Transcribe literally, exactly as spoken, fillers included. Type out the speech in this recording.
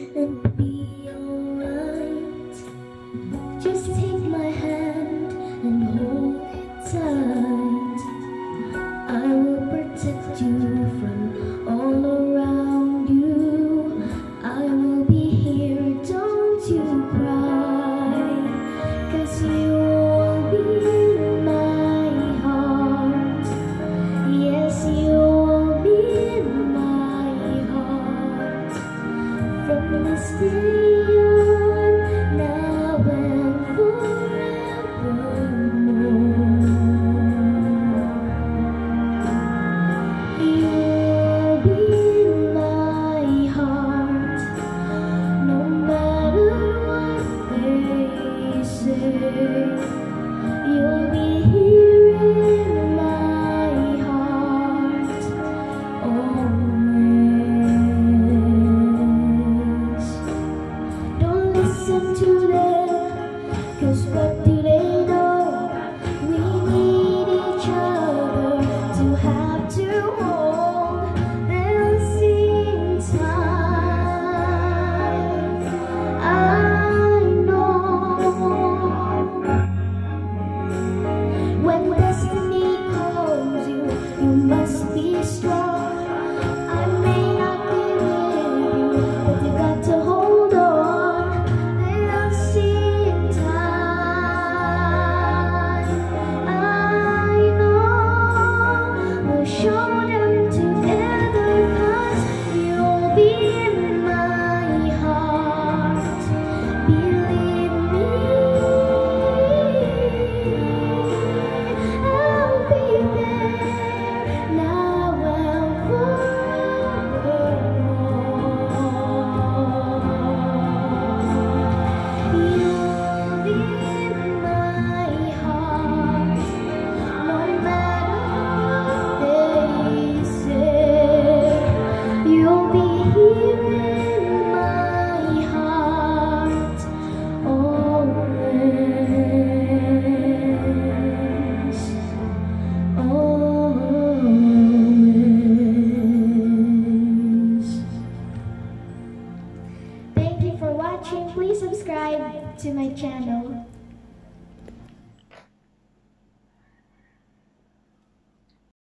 and be alright. Just take my hand and hold it tight. I will protect you from all around you. I will be here, don't you cry, 'cause you will be in my heart. Yes, you will be in my heart. From this day on, now and forevermore. You'll be in my heart, no matter what they say. You'll be here in my heart, always. Don't listen to them, 'cause what do they know? We need each other to have to hold. They'll see in time, I know. When destiny calls you, you must be strong. I may not be with you, but you got to hold on. They'll see in time, I know. We'll show them together, 'cause you'll be in my heart. Believe me, I'll be there now and forevermore. You'll be in my heart, no matter what they say. You'll be here in my heart, always, always. Thank you for watching. Please subscribe to my channel.